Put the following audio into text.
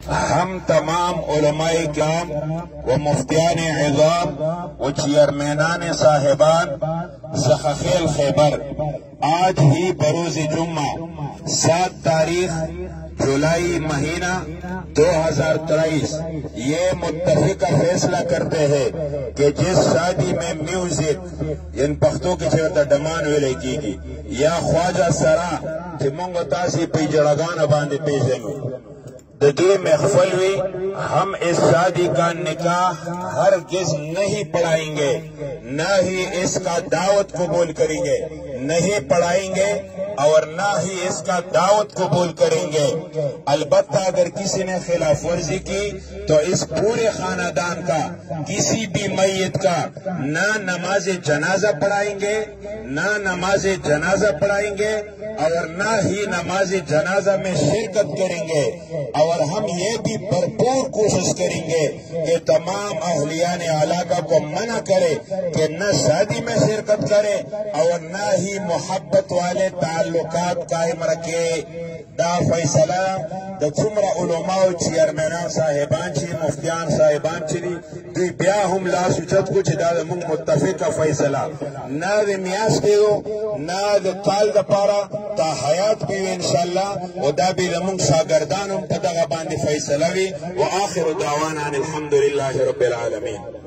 ہم تمام علماء کرام و مفتیان عظام و چیئرمینان صاحبان سخخیل خیبر آج ہی بروز جمعہ 7 تاریخ جولائی مہینہ 2023 یہ متفقہ فیصلہ کرتے ہیں کہ جس شادی میں میوزک ان پختوں کی چھوٹا ڈمان ویلے کی گی یا خواجہ سرا کہ منگو تاسی پی جڑگان باندے پیشیں گے ددی محفلوی ہم اس شادی کا نکاح ہرگز نہیں پڑھائیں گے، نہ ہی اس کا دعوت قبول کریں گے، نہیں پڑھائیں گے اور نہ ہی اس کا دعوت قبول کریں گے۔ البتہ اگر کسی نے خلاف ورزی کی تو اس پورے خاندان کا کسی بھی میت کا نہ نماز جنازہ پڑھائیں گے، نہ نماز جنازہ پڑھائیں گے اور نہ ہی نماز جنازہ میں شرکت کریں گے، اور ہم یہ بھی بھرپور کوشش کریں گے کہ تمام اہلیان علاقہ کو منع کرے کہ نہ شادی میں شرکت کرے اور نہ ہی محبت والے تعلقات قائم رکھے۔ دا فیصلہ دا څومره علماء چیئرمینان صاحبان چی مفتیان صاحبان چی دوی بیا هم لاس اوچت کو چې دا زموږ متفقه فیصله نه د میاشتې نه د کال دپاره تا حیات به وي انشاءالله، او دا به زموږ شاګردان هم په دغه باندې فیصله وي. و آخر دعوانا ان الحمد لله رب العالمین.